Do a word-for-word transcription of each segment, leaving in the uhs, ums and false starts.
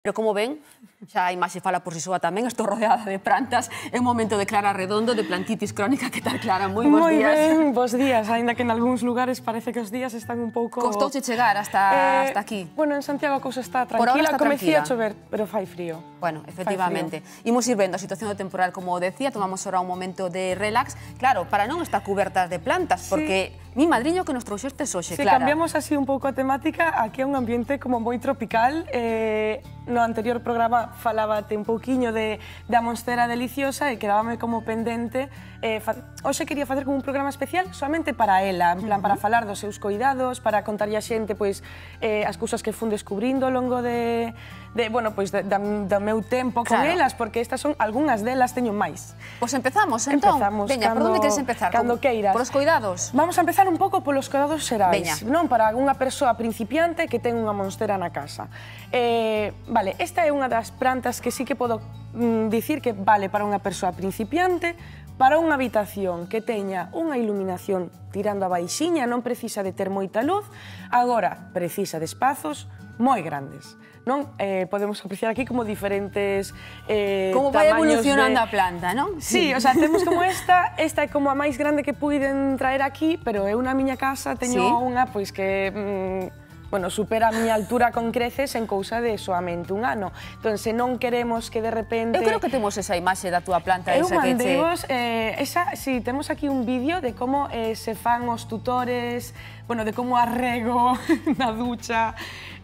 Pero como ven, xa a imaxe fala por si soa tamén, estou rodeada de plantas, é un momento de Clara Redondo, de plantitis crónica. Que tal, Clara? Moi bons Moi días. ben, bons días, aínda que en algúns lugares parece que os días están un pouco... Costouche chegar hasta, eh, hasta aquí? Bueno, en Santiago a cousa está tranquila, Por ahora está comecía tranquila. a chover, pero fai frío. Bueno, efectivamente. Imos ir vendo a situación do temporal, como decía, tomamos ahora un momento de relax. Claro, para non estar cubertas de plantas, porque sí. Mi madriño que nos trouxestes hoxe, sí, Clara. Cambiamos así un pouco a temática, aquí é un ambiente como moi tropical. Eh, no anterior programa falábate un pouquiño de, da monstera deliciosa e quedábame como pendente. Eh, fa, hoxe quería facer como un programa especial solamente para ela, en plan, uh -huh. para falar dos seus cuidados, para contarlle a xente pois, eh, as cousas que fun descubrindo ao longo de, de, bueno, pois, de, da, do meu tempo con claro. elas, porque estas son algunhas delas, teño máis. Pois empezamos, entón. Empezamos. Veña, por onde queres empezar? Cando queiras. Por os cuidados? Vamos a empezar un pouco polos cuidados xerais. Veña. Non para unha persoa principiante que ten unha monstera na casa. Eh, vale, esta é unha das plantas que sí que podo mm, dicir que vale para unha persoa principiante, para unha habitación que teña unha iluminación tirando a baixiña, non precisa de ter moita luz, agora precisa de espazos moi grandes. Non? Eh, podemos apreciar aquí como diferentes eh, como vai evolucionando de... a planta, non? Sí, o sea, temos como esta, esta é como a máis grande que puiden traer aquí, pero eu na miña casa teño sí. unha pois que mm, bueno, supera a miña altura con creces en cousa de soamente un ano. Entón, se non queremos que de repente... Eu creo que temos esa imaxe da túa planta. Eu esa mandeivos, que che... eh, esa, sí, temos aquí un vídeo de como eh, se fan os tutores, bueno, de como arrego na ducha.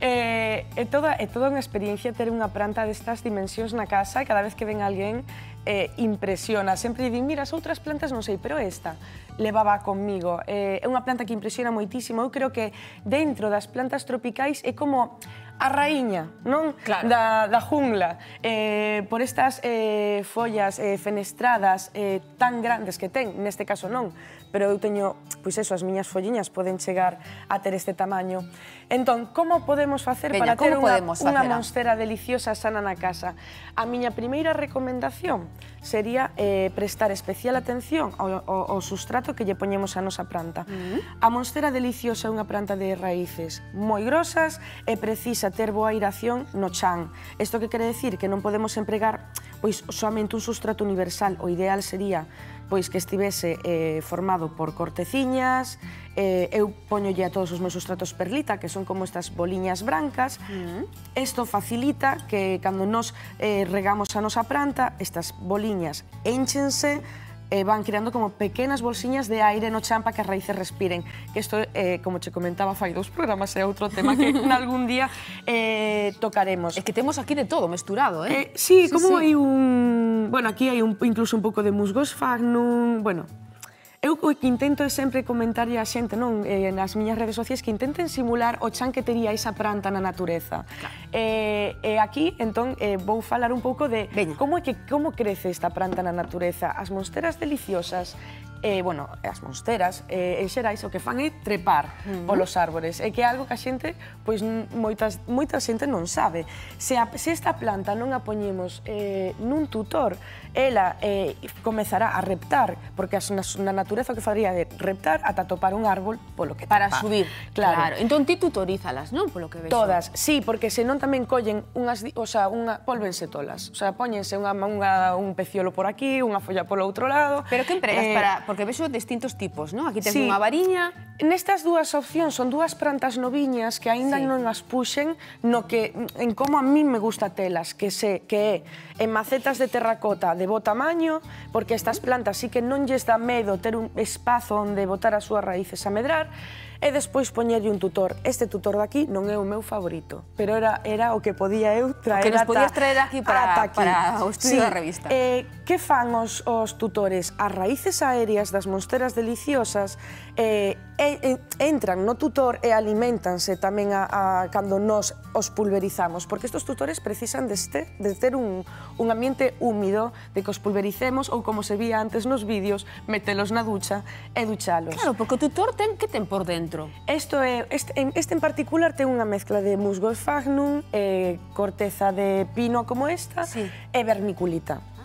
Eh, é, toda, é toda unha experiencia ter unha planta destas dimensións na casa e cada vez que ven alguén eh, impresiona. Sempre din, mira, as outras plantas non sei, pero esta levaba conmigo. Eh, é unha planta que impresiona moitísimo. Eu creo que dentro das plantas tropicais é como a raíña, non? Claro. Da, da jungla. Eh, por estas eh, follas eh, fenestradas eh, tan grandes que ten, neste caso non, pero eu teño, pois eso, as miñas folliñas poden chegar a ter este tamaño. Entón, como podemos facer Veña, para ter unha, unha facera? monstera deliciosa sana na casa? A miña primeira recomendación sería eh, prestar especial atención ao, ao, ao sustrato que lle poñemos a nosa planta. Uh-huh. A monstera deliciosa é unha planta de raíces moi grosas e precisa ter boa airación no chan. Isto que quere decir que non podemos empregar pois soamente un sustrato universal. O ideal sería pois que estivese eh, formado por corteciñas. Eh, eu poñolle a todos os meus sustratos perlita, que son como estas boliñas brancas. Isto uh-huh. facilita que cando nos eh, regamos a nosa planta, estas boliñas énchense, e van creando como pequenas bolsiñas de aire no chan para que as raíces respiren. Que isto, eh, como che comentaba, fai dous programas, é outro tema que algún día eh, tocaremos. É que temos aquí de todo mesturado, eh? eh sí, sí, como sí. hai un... Bueno, aquí hai un, incluso un pouco de musgo sphagnum, bueno... Eu o que intento é sempre comentarlle a xente, non, eh, nas miñas redes sociais, que intenten simular o chan que tería esa planta na natureza. Claro. Eh, e aquí, entón, eh, vou falar un pouco de Veña. como é que como crece esta planta na natureza. As monsteras deliciosas, eh, bueno, as monsteras, eh, en xerais, o que fan é trepar uh-huh. polos árbores, e que é algo que a xente, pois, moitas, moita xente non sabe. Se, a, se esta planta non a poñemos eh, nun tutor, ela eh, comezará a reptar, porque na, na natureza o que faría é reptar ata topar un árbol polo que para trepar. subir. Claro. claro. Entón ti tutorízalas, non? Polo que vexo. Todas, sí, porque senón tamén collen unhas, o sea, unha volvense tolas. O sea, póñense unha, unha, un peciolo por aquí, unha folla polo outro lado. Pero que empregas eh, para, porque vexo distintos tipos, non? Aquí tens sí. unha variña. Nestas dúas opcións son dúas plantas noviñas que aínda sí. non as puxen no que en como a mí me gusta telas, que sé que é en macetas de terracota de bo tamaño, porque estas plantas sí que non lles dá medo ter un espazo onde botar as súas raíces a medrar, e despois poñerlle un tutor. Este tutor de aquí non é o meu favorito, pero era, era o que podía eu traer que nos ata, podías traer aquí para, aquí. para o estudio sí. da revista. Eh, que fan os, os tutores? As raíces aéreas das monsteras deliciosas eh, e, e, entran no tutor e alimentanse tamén a, a, cando nos os pulverizamos, porque estos tutores precisan deste, de ter un, un ambiente húmido, de que os pulvericemos ou, como se vía antes nos vídeos, metelos na ducha e duchalos. Claro, porque o tutor ten que ten por dentro. Esto é, este, este en particular ten unha mezcla de musgo sphagnum, eh, corteza de pino como esta, sí. e vermiculita.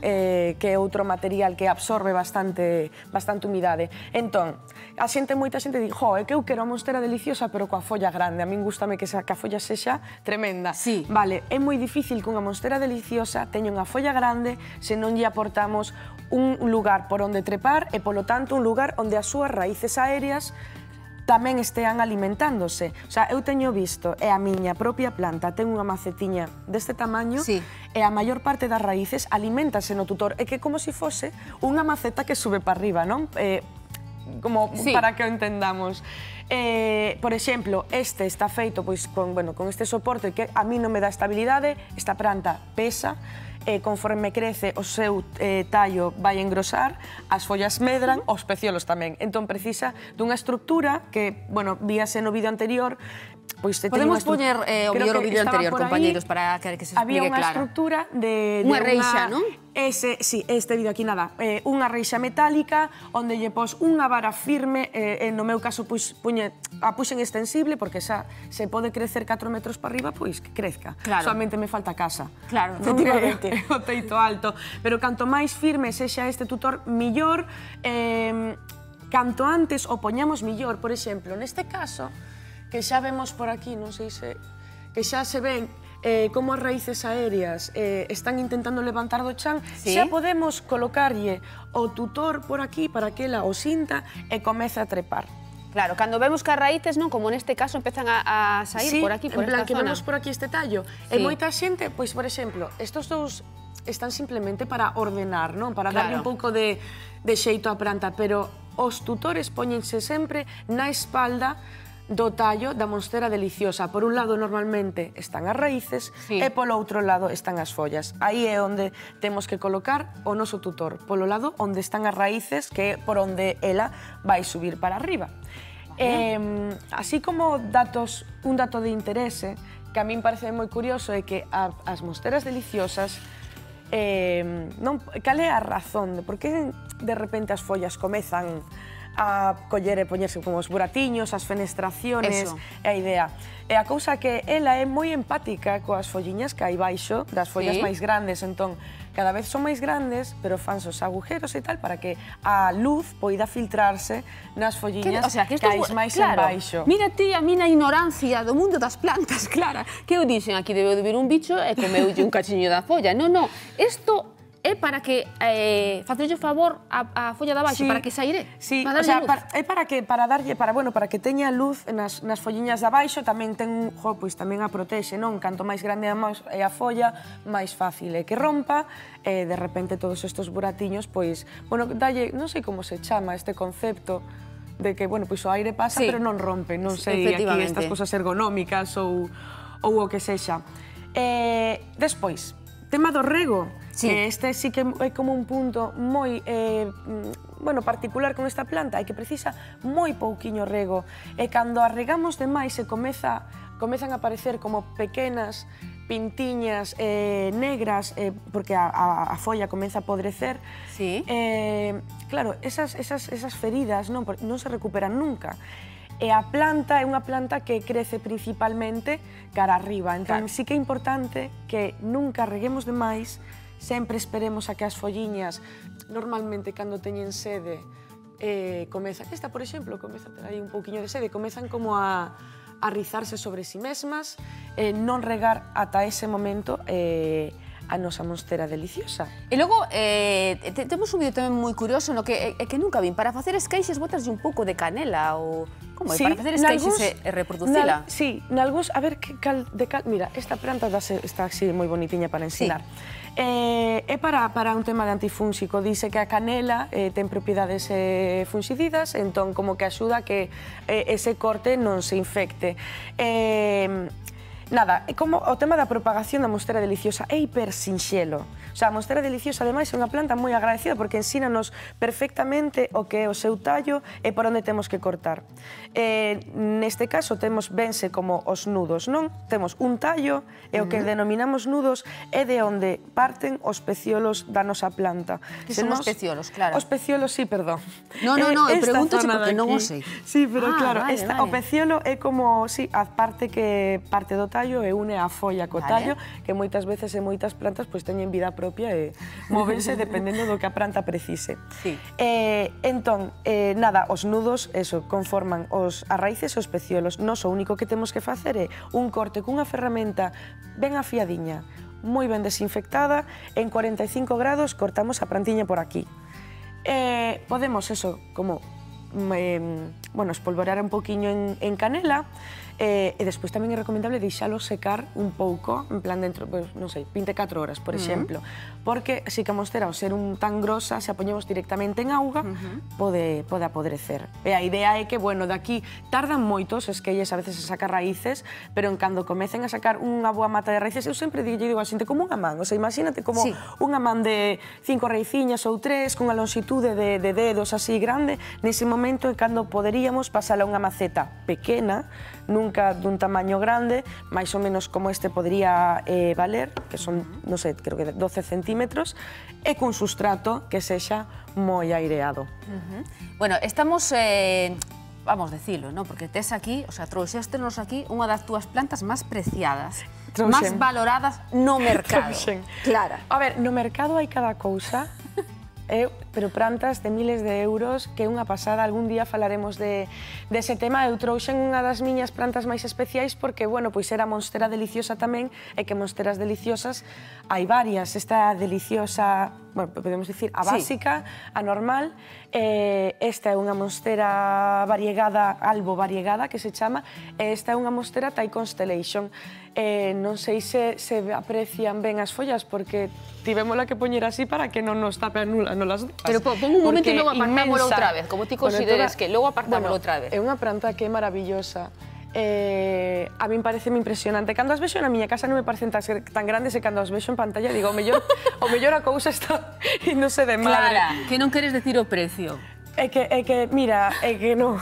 eh, que é outro material que absorbe bastante, bastante humidade. Entón, a xente, moita xente di, jo, é que eu quero a monstera deliciosa pero coa folla grande, a min gustame que, que a folla sexa tremenda. Sí. Vale, é moi difícil que unha monstera deliciosa teña unha folla grande se non lle aportamos un lugar por onde trepar e, polo tanto, un lugar onde as súas raíces aéreas tamén estean alimentándose. O sea, eu teño visto, e a miña propia planta ten unha macetiña deste tamaño, sí, e a maior parte das raíces alimentanse no tutor. É que como se fose unha maceta que sube para arriba, non? Eh, como sí, para que o entendamos. Eh, por exemplo, este está feito pois, con, bueno, con este soporte que a mí non me dá estabilidade, esta planta pesa, e conforme crece o seu eh, tallo vai engrosar, as follas medran, os peciolos tamén. Entón precisa dunha estructura que, bueno, víase no vídeo anterior, pois te podemos poñer eh, o mellor o vídeo anterior, compañeiros, para que, que se explique claro. Había unha estructura de, de unha reixa, non? Ese, sí, este vídeo aquí nada, eh, unha reixa metálica onde lle pos unha vara firme, eh, no meu caso pois, puñe, a puxen extensible porque xa se pode crecer catro metros para arriba, pois que crezca. Claro. Solamente me falta casa. Claro, efectivamente. O teito alto. Pero canto máis firme sexa este tutor, millor, eh, canto antes o poñamos millor. Por exemplo, neste caso, que xa vemos por aquí, non sei se, que xa se ven Eh, como as raíces aéreas eh, están intentando levantar do chan, ¿sí? Xa podemos colocarlle o tutor por aquí para que ela o sinta e comece a trepar. Claro, cando vemos que as raíces, non, como neste caso, empezan a, a sair sí, por aquí, por esta zona. Sí, en plan que zona. vemos por aquí este tallo. Sí. E moita xente, pois, por exemplo, estos dous están simplemente para ordenar, non? Para claro, darle un pouco de, de xeito á planta, pero os tutores poñense sempre na espalda do tallo da monstera deliciosa. Por un lado, normalmente, están as raíces, sí, e polo outro lado están as follas. Aí é onde temos que colocar o noso tutor. Polo lado onde están as raíces, que é por onde ela vai subir para arriba. Eh, así como datos, un dato de interese, que a min parece moi curioso, é que a, as monsteras deliciosas, eh, non, cal é a razón de por que de repente as follas comezan a coller e poñerse como os buratiños, as fenestraciones, e a idea. E a cousa que ela é moi empática coas folliñas que hai baixo, das follas sí, máis grandes, entón, cada vez son máis grandes, pero fanse os agujeros e tal, para que a luz poida filtrarse nas folliñas que, o sea, que, que hai máis claro, en baixo. Mira ti a mina ignorancia do mundo das plantas, Clara, que eu dixen aquí debeu de vir un bicho e comeulle un cachiño da folla. Non, non, isto é para que eh, facerlle o favor a, a folla de abaixo, sí, para que saire, sí, para darlle o sea, luz. Para, é para que para darlle para bueno, para que teña luz nas nas folliñas de abaixo, tamén ten, jo, pois tamén a protexe, non? Canto máis grande é a folla, máis fácil é que rompa, e de repente todos estes buratiños, pois, bueno, dalle, non sei como se chama este concepto de que, bueno, pois o aire pasa, sí, pero non rompe, non sei aquí estas cosas ergonómicas ou ou o que sexa. Eh, despois, tema do rego. Sí. Este sí que é como un punto moi eh, bueno, particular con esta planta, é que precisa moi pouquiño rego, e cando a regamos demais se comeza, comezan a aparecer como pequenas pintiñas eh, negras, eh, porque a, a, a folla comeza a podrecer. Sí. Eh, claro, esas, esas, esas feridas non, non se recuperan nunca. E a planta é unha planta que crece principalmente cara arriba, entón claro, sí que é importante que nunca reguemos demais, sempre esperemos a que as folliñas, normalmente cando teñen sede, eh, comezan, esta por exemplo, comeza a ter aí un pouquiño de sede, comezan como a, a rizarse sobre si mesmas, eh, non regar ata ese momento eh, a nosa monstera deliciosa. E logo, eh, te, temos un vídeo tamén moi curioso no que, eh, que nunca vin. Para facer escaixes botaslle un pouco de canela ou... Como? Sí, para facer escaixes e, e reproducila? Na, sí, nalgúns, a ver que cal, de cal... Mira, esta planta dase, está así moi bonitiña para ensinar. Sí. Eh, é para, para un tema de antifúnxico. Dice que a canela eh, ten propiedades eh, funxicidas, entón como que axuda a que eh, ese corte non se infecte. Eh, Nada, como o tema da propagación da monstera deliciosa é hiper sinxelo. O sea, a monstera deliciosa, ademais, é unha planta moi agradecida porque ensínanos perfectamente o que é o seu tallo e por onde temos que cortar. Eh, neste caso, temos vense como os nudos, non? Temos un tallo e o que denominamos nudos é de onde parten os peciolos da nosa planta. Que son os peciolos, claro? Os peciolos, sí, perdón. No, no, no, pregúntoche porque non o sei. Sí, pero claro, o peciolo é como, sí, a parte que parte do tallo tallo e une a folla co tallo, que moitas veces e moitas plantas pois teñen vida propia e móvense dependendo do que a planta precise. Sí. Eh, entón, eh, nada, os nudos, eso, conforman os, as raíces e os peciolos. Nos o único que temos que facer é un corte cunha ferramenta ben afiadiña, moi ben desinfectada, en cuarenta e cinco grados cortamos a plantiña por aquí. Eh, podemos, eso, como, eh, bueno, espolvorear un poquinho en, en canela, eh, e despois tamén é recomendable deixalo secar un pouco, en plan dentro, pues, non sei, veinticuatro horas, por exemplo, uh-huh. porque si que a mostera, ao ser un tan grosa, se a poñemos directamente en auga, uh-huh. pode, pode apodrecer. E a idea é que, bueno, daqui tardan moitos esquelles a veces a sacar raíces, pero en cando comecen a sacar unha boa mata de raíces, eu sempre digo, digo a xente, como unha man, o sea, imagínate como sí. unha man de cinco raiciñas ou tres, cunha longitude de, de dedos así grande, nese momento é cando poderíamos pasala a unha maceta pequena, nunca dun tamaño grande, máis ou menos como este podría eh, valer, que son, non sei, creo que doce centímetros, e cun sustrato que sexa moi aireado. Uh-huh. Bueno, estamos, eh, vamos decirlo, ¿no? Porque tes aquí, o sea, trouxéstenos aquí unha das túas plantas máis preciadas, máis valoradas no mercado. Clara. A ver, no mercado hai cada cousa, eh, pero plantas de miles de euros, que é unha pasada. Algún día falaremos de, de ese tema. Eu trouxen unha das miñas plantas máis especiais porque, bueno, pois era monstera deliciosa tamén, e que monsteras deliciosas hai varias. Esta deliciosa, bueno, podemos dicir, a básica, sí. a normal. Eh, esta é unha monstera variegada, albo variegada, que se chama, e esta é unha monstera Thai Constellation. Eh, non sei se, se aprecian ben as follas, porque tivémola que poñer así para que non nos tape a nula, non las depas. Pero pon un momento e logo apartámoslo outra vez, como ti consideres que logo apartámoslo outra vez. É unha planta que é maravillosa. Eh, a min pareceme impresionante. Cando as vexo na miña casa non me parecen tan, tan grandes, e cando as vexo en pantalla digo, o mellor, o mellor a cousa está índose de madre. Clara, que non queres decir o precio. É que, é que, mira, é que non.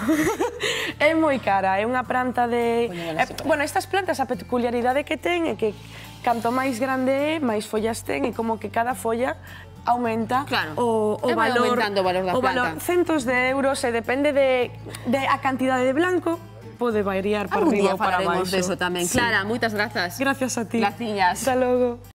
É moi cara, é unha planta de... Eh, bueno, estas plantas, a peculiaridade que ten é que canto máis grande é, máis follas ten, e como que cada folla aumenta claro. o, o, valor, aumentando o valor da o valor, planta. Centos de euros, e depende de, de a cantidade de blanco, pode variar por riba ou para baixo. Algún día falaremos deso tamén. Sí. Clara, moitas grazas. Gracias a ti. Graciñas. Hasta logo.